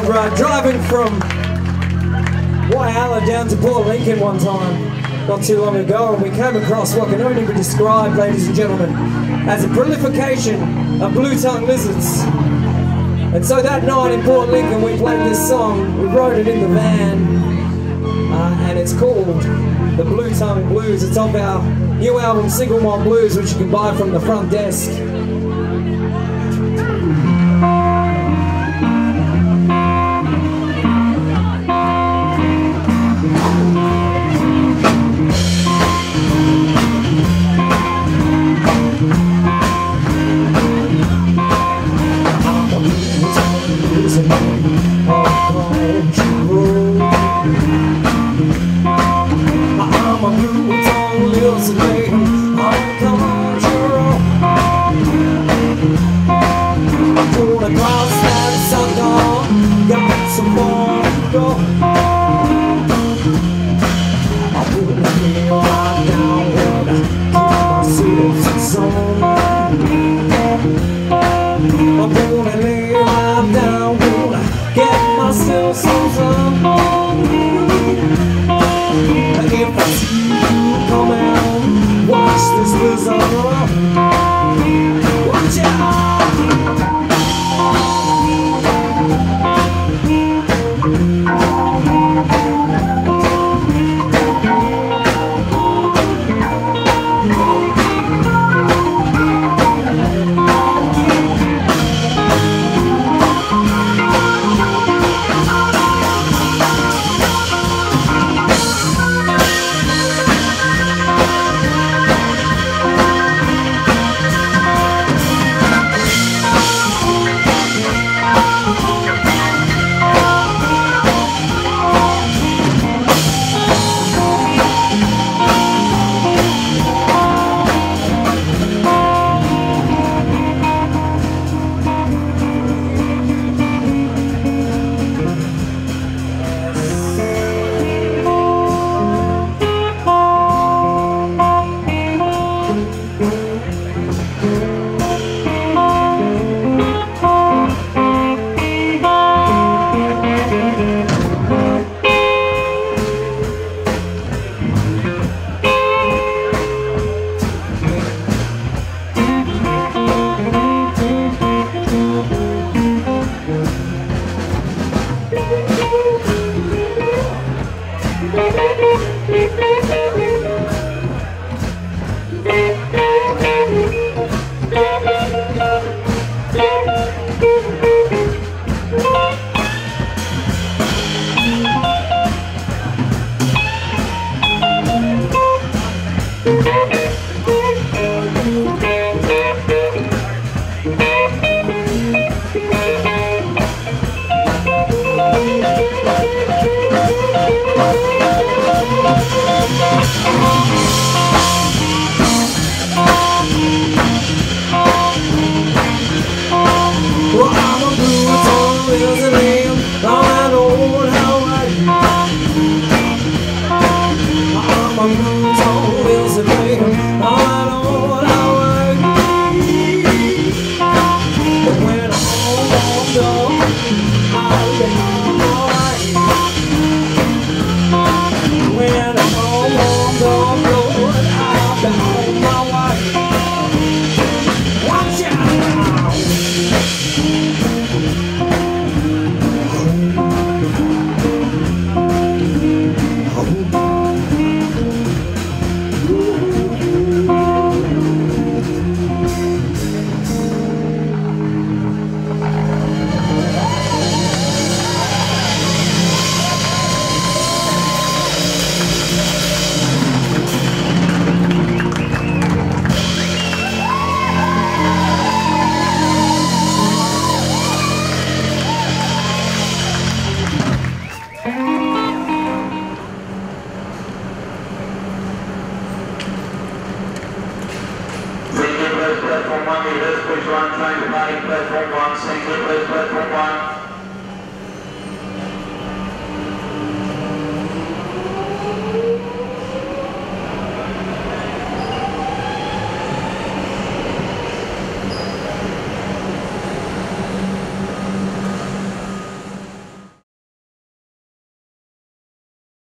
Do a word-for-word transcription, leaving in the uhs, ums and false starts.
were uh, driving from Whetter down to Port Lincoln one time, not too long ago, and we came across what can only be described, ladies and gentlemen, as a proliferation of blue-tongued lizards. And so that night in Port Lincoln we played this song, we wrote it in the van, uh, and it's called The Blue Tongue Blues. It's off our new album, Single Malt Blues, which you can buy from the front desk. Platform one, leaders, push one, trying to party, platform one, single, please, platform one.